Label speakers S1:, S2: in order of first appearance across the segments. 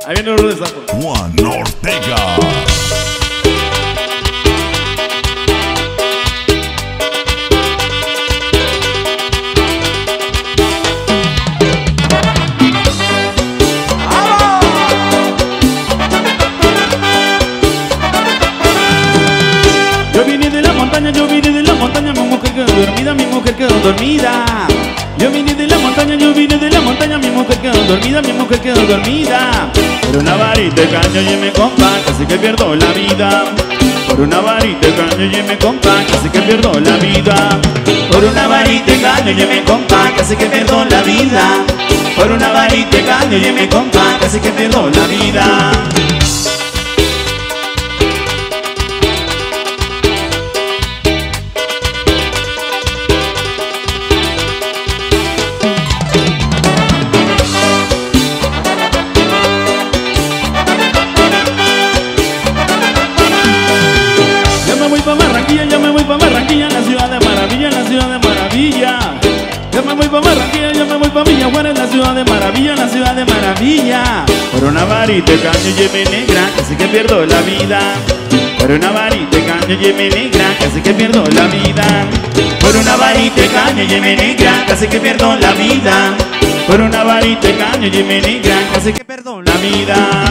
S1: Ahí viene el de sapo.
S2: Juan Ortega.
S1: Yo vine de la montaña, mi mujer quedó dormida, mi mujer quedó dormida. Yo vine de la montaña, mi mujer quedó dormida, mi mujer quedó dormida. Por una varita de caña y me compa, casi que pierdo la vida. Por una varita de caña y me compa, casi que pierdo la vida. Por una varita de caña y me compa, casi que pierdo la vida. Por una varita de caña y me compa, casi que pierdo la vida. Ya me voy pa' Barranquilla, la ciudad de maravilla, la ciudad de maravilla. Ya me voy pa' Barranquilla, ya me voy pa' Villa Juárez, la ciudad de maravilla, la ciudad de maravilla. Por una varita de caña lleve negra, casi que pierdo la vida. Por una varita de caña lleve negra, casi que pierdo la vida. Por una varita de caña lleve negra, casi que pierdo la vida. Por una varita de caña lleve negra, casi que pierdo la vida.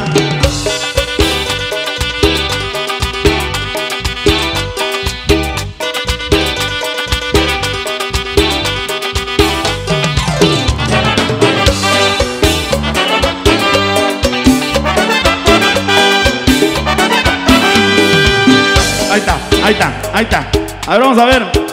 S1: Ahí está, ahí está, ahí está. A ver, vamos a ver.